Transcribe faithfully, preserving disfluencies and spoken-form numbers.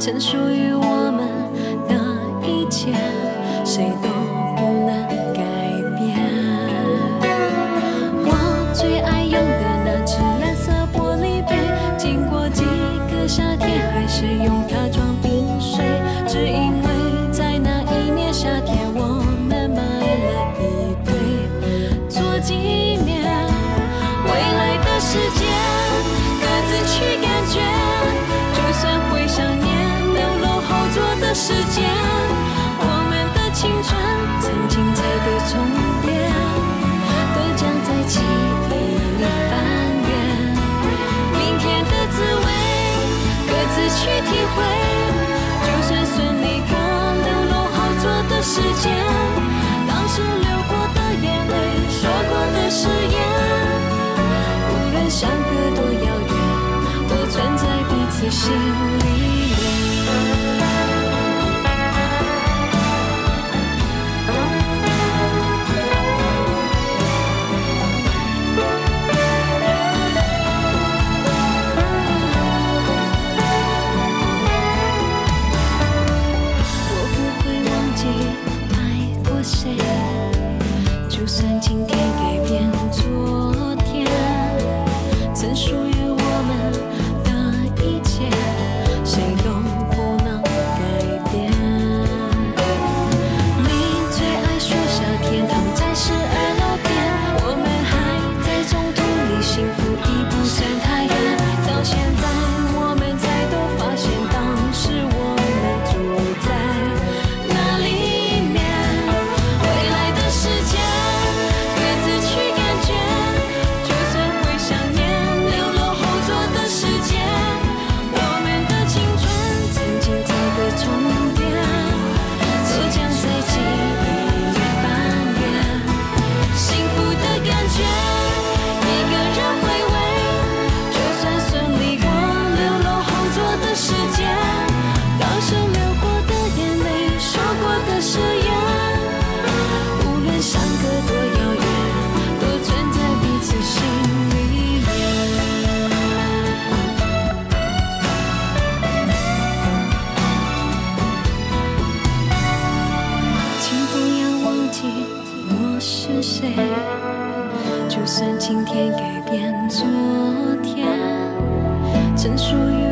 曾属于我们的一切，谁都不能改变。我最爱用的那只蓝色玻璃杯，经过几个夏天，还是用它装冰水，只因为在那一年夏天，我们买了一对做纪念。未来的世界，各自去感觉，就算会想念六楼后座的时间，我们的青春曾经在的重叠，都将在记忆里翻阅。明天的滋味，各自去体会，就算顺利过六楼后座的时间，当时流过的眼泪，说过的誓言，无论相隔多遥远，都存在彼此心里我不会忘记爱过谁，就算今天改变昨天，曾属于我们的一切，谁都不能改变。你最爱说下天堂在十二楼边，我们还在中途离幸福已不算太远。到现在我们才都发现，当时我们住在那里面。未来的世界，各自去感觉，就算会想念六楼后座的时间，我们的青春曾经在的重叠，都将在记忆里翻阅。幸福的感觉，一个人回味，就算顺利过六楼后座的时间，当时流过的眼泪，说过的誓言，无论相隔多遥远，都存在彼此心里面。请不要忘记我是谁，就算今天改变昨天，曾属于